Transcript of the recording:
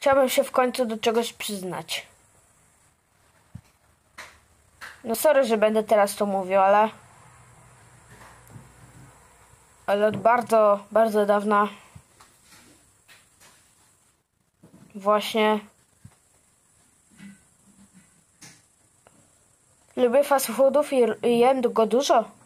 Chciałbym się w końcu do czegoś przyznać. No sorry, że będę teraz to mówił, ale od bardzo, bardzo dawna właśnie lubię fast foodów i jem go dużo.